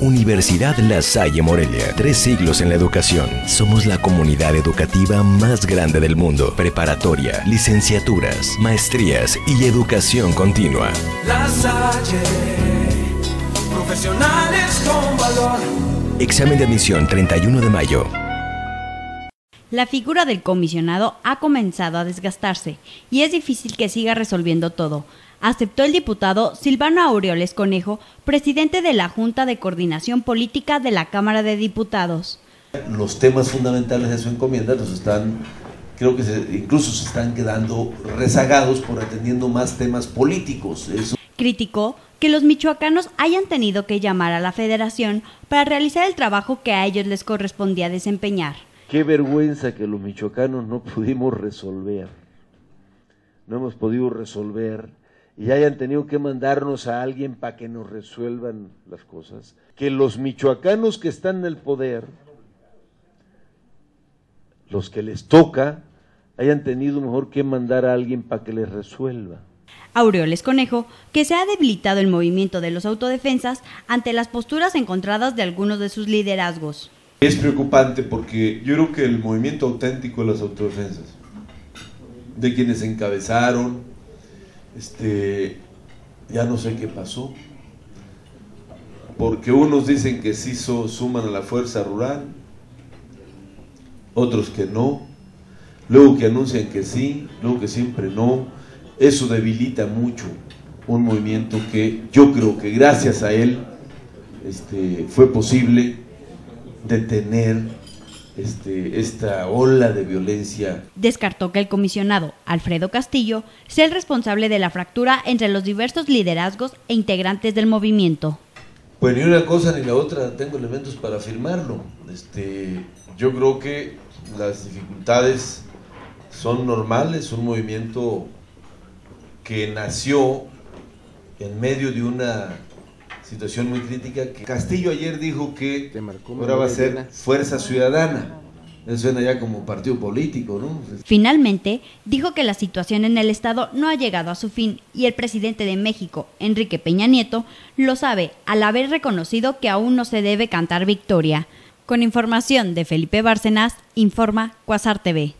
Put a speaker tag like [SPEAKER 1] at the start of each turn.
[SPEAKER 1] Universidad La Salle Morelia, 3 siglos en la educación. Somos la comunidad educativa más grande del mundo. Preparatoria, licenciaturas, maestrías y educación continua.
[SPEAKER 2] La Salle, profesionales con valor.
[SPEAKER 1] Examen de admisión 31 de mayo.
[SPEAKER 3] La figura del comisionado ha comenzado a desgastarse y es difícil que siga resolviendo todo, aceptó el diputado Silvano Aureoles Conejo, presidente de la Junta de Coordinación Política de la Cámara de Diputados.
[SPEAKER 4] Los temas fundamentales de su encomienda creo que incluso se están quedando rezagados por atendiendo más temas políticos.
[SPEAKER 3] Criticó que los michoacanos hayan tenido que llamar a la Federación para realizar el trabajo que a ellos les correspondía desempeñar.
[SPEAKER 5] Qué vergüenza que los michoacanos no pudimos resolver, no hemos podido resolver y hayan tenido que mandarnos a alguien para que nos resuelvan las cosas. Que los michoacanos que están en el poder, los que les toca, hayan tenido mejor que mandar a alguien para que les resuelva.
[SPEAKER 3] Aureoles Conejo, que se ha debilitado el movimiento de los autodefensas ante las posturas encontradas de algunos de sus liderazgos.
[SPEAKER 6] Es preocupante porque yo creo que el movimiento auténtico de las autodefensas, de quienes encabezaron, ya no sé qué pasó, porque unos dicen que sí suman a la fuerza rural, otros que no, luego que anuncian que sí, luego que siempre no. Eso debilita mucho un movimiento que yo creo que gracias a él fue posible detener esta ola de violencia.
[SPEAKER 3] Descartó que el comisionado Alfredo Castillo sea el responsable de la fractura entre los diversos liderazgos e integrantes del movimiento.
[SPEAKER 6] Pues ni una cosa ni la otra tengo elementos para afirmarlo. Yo creo que las dificultades son normales, un movimiento que nació en medio de una situación muy crítica. Castillo ayer dijo que ahora va a ser Fuerza Ciudadana. Eso suena ya como partido político, ¿no?
[SPEAKER 3] Finalmente, dijo que la situación en el estado no ha llegado a su fin y el presidente de México, Enrique Peña Nieto, lo sabe al haber reconocido que aún no se debe cantar victoria. Con información de Felipe Bárcenas, informa Cuasar TV.